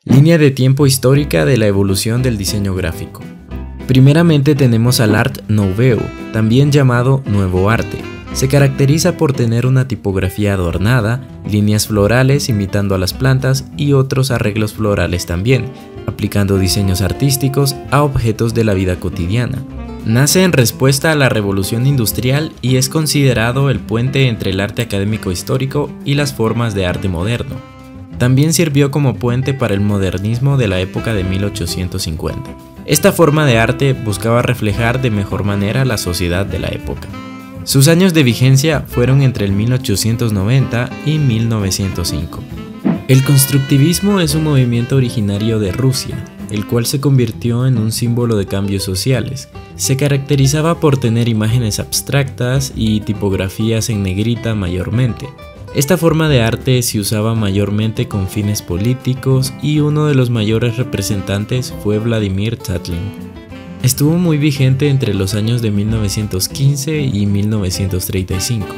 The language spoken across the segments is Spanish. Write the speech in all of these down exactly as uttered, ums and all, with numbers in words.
Línea de tiempo histórica de la evolución del diseño gráfico. Primeramente tenemos al Art Nouveau, también llamado Nuevo Arte. Se caracteriza por tener una tipografía adornada, líneas florales imitando a las plantas y otros arreglos florales también, aplicando diseños artísticos a objetos de la vida cotidiana. Nace en respuesta a la revolución industrial y es considerado el puente entre el arte académico histórico y las formas de arte moderno. También sirvió como puente para el modernismo de la época de mil ochocientos cincuenta. Esta forma de arte buscaba reflejar de mejor manera la sociedad de la época. Sus años de vigencia fueron entre el mil ochocientos noventa y mil novecientos cinco. El constructivismo es un movimiento originario de Rusia, el cual se convirtió en un símbolo de cambios sociales. Se caracterizaba por tener imágenes abstractas y tipografías en negrita mayormente. Esta forma de arte se usaba mayormente con fines políticos y uno de los mayores representantes fue Vladimir Tatlin. Estuvo muy vigente entre los años de mil novecientos quince y mil novecientos treinta y cinco.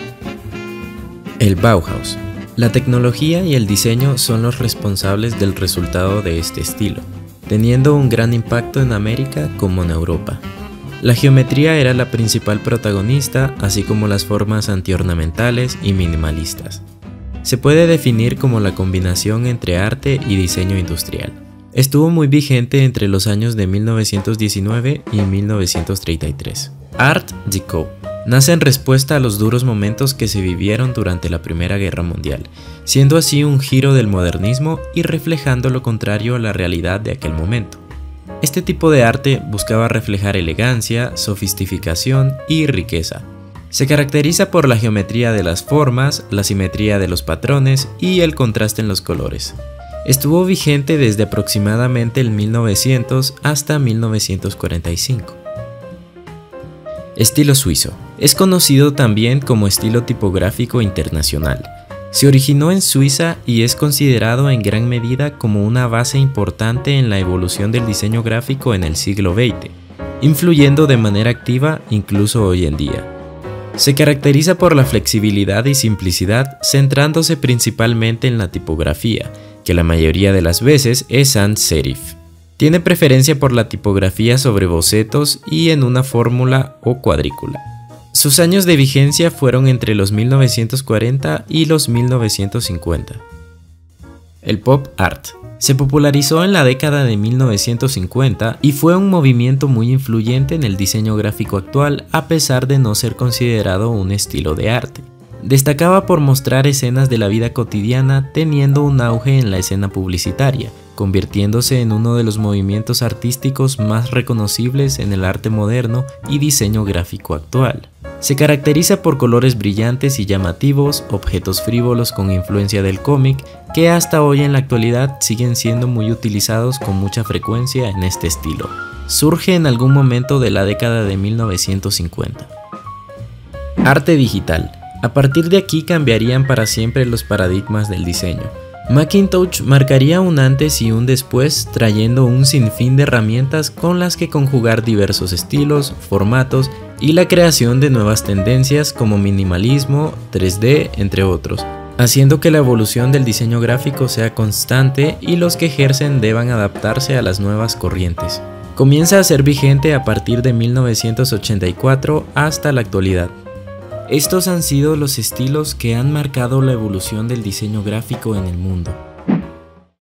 El Bauhaus. La tecnología y el diseño son los responsables del resultado de este estilo, teniendo un gran impacto en América como en Europa. La geometría era la principal protagonista, así como las formas antiornamentales y minimalistas. Se puede definir como la combinación entre arte y diseño industrial. Estuvo muy vigente entre los años de mil novecientos diecinueve y mil novecientos treinta y tres. Art Déco. Nace en respuesta a los duros momentos que se vivieron durante la Primera Guerra Mundial, siendo así un giro del modernismo y reflejando lo contrario a la realidad de aquel momento. Este tipo de arte buscaba reflejar elegancia, sofisticación y riqueza. Se caracteriza por la geometría de las formas, la simetría de los patrones y el contraste en los colores. Estuvo vigente desde aproximadamente el mil novecientos hasta mil novecientos cuarenta y cinco. Estilo suizo. Es conocido también como estilo tipográfico internacional. Se originó en Suiza y es considerado en gran medida como una base importante en la evolución del diseño gráfico en el siglo veinte, influyendo de manera activa incluso hoy en día. Se caracteriza por la flexibilidad y simplicidad, centrándose principalmente en la tipografía, que la mayoría de las veces es sans serif. Tiene preferencia por la tipografía sobre bocetos y en una fórmula o cuadrícula. Sus años de vigencia fueron entre los mil novecientos cuarenta y los mil novecientos cincuenta. El pop art. Se popularizó en la década de mil novecientos cincuenta y fue un movimiento muy influyente en el diseño gráfico actual a pesar de no ser considerado un estilo de arte. Destacaba por mostrar escenas de la vida cotidiana teniendo un auge en la escena publicitaria, convirtiéndose en uno de los movimientos artísticos más reconocibles en el arte moderno y diseño gráfico actual. Se caracteriza por colores brillantes y llamativos, objetos frívolos con influencia del cómic, que hasta hoy en la actualidad siguen siendo muy utilizados con mucha frecuencia en este estilo. Surge en algún momento de la década de mil novecientos cincuenta. Arte digital. A partir de aquí cambiarían para siempre los paradigmas del diseño. Macintosh marcaría un antes y un después, trayendo un sinfín de herramientas con las que conjugar diversos estilos, formatos y la creación de nuevas tendencias como minimalismo, tres D, entre otros, haciendo que la evolución del diseño gráfico sea constante y los que ejercen deban adaptarse a las nuevas corrientes. Comienza a ser vigente a partir de mil novecientos ochenta y cuatro hasta la actualidad. Estos han sido los estilos que han marcado la evolución del diseño gráfico en el mundo.